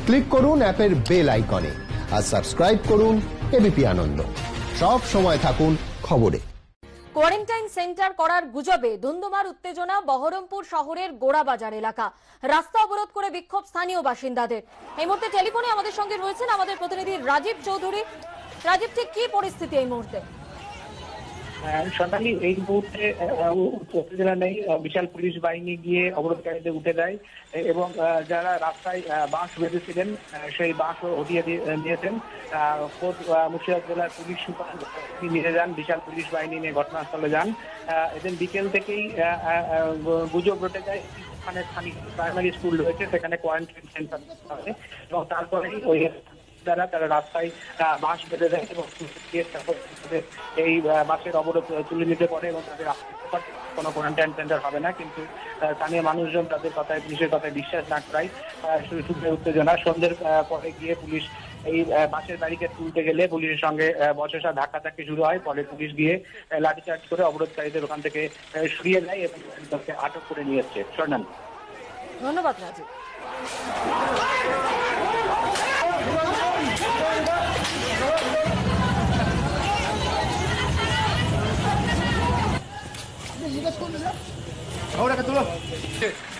Click করুন অ্যাপের bell আইকনে আর সাবস্ক্রাইব করুন এবিপি আনন্দ। সব সময় থাকুন খবরে। কোয়ারেন্টাইন সেন্টার করার গুজবে ধুন্ধুমার উত্তেজনা বহরমপুর শহরের গোড়াবাজার এলাকা। রাস্তা অবরোধ করে বিক্ষোভ স্থানীয় বাসিন্দাদের। এই মুহূর্তে টেলিফোনে আমাদের সঙ্গে রয়েছেন আমাদের প্রতিনিধি রাজীব চৌধুরী। রাজীব, ঠিক কি পরিস্থিতি এই মুহূর্তে? সন্তানি এই মুহূর্তে উত্তেজনা নেই। বিশাল পুলিশ বাহিনী গিয়ে অবরোধকারীদের উঠে দেয় এবং যারা রাস্তায় বাঁশ বেঁধেছিলেন সেই বাঁশও হটিয়ে দিয়েছেন। মুর্শিদাবাদ জেলার পুলিশ সুপার নিয়ে যান, বিশাল পুলিশ বাহিনী নিয়ে ঘটনাস্থলে যান। এদিন বিকেল থেকেই গুজব রটে যায় ওখানে স্থানীয় প্রাইমারি স্কুল রয়েছে, সেখানে কোয়ারেন্টাইন সেন্টার হবে এবং তারপরেই ওই তারা রাস্তায় বাঁশ বেঁধে দেয় এবং এই বাসের অবরোধ তুলে নিতে পারে এবং তাদের কোনো কোয়ারেন্টাইন সেন্টার হবে না। কিন্তু স্থানীয় মানুষজন তাদের কথায়, পুলিশের কথায় বিশ্বাস না করায় শুরু উত্তেজনা। সন্ধ্যের পরে গিয়ে পুলিশ এই বাসের ব্যারিকেড তুলতে গেলে পুলিশের সঙ্গে বচসা ধাক্কাধাক্কি শুরু হয়। পরে পুলিশ গিয়ে লাঠিচার্জ করে অবরোধকারীদের ওখান থেকে সরিয়ে দেয় এবং তাদেরকে আটক করে নিয়ে এসছে। স্বর্ণালী, ধন্যবাদ Rajib. Ahora que tú lo...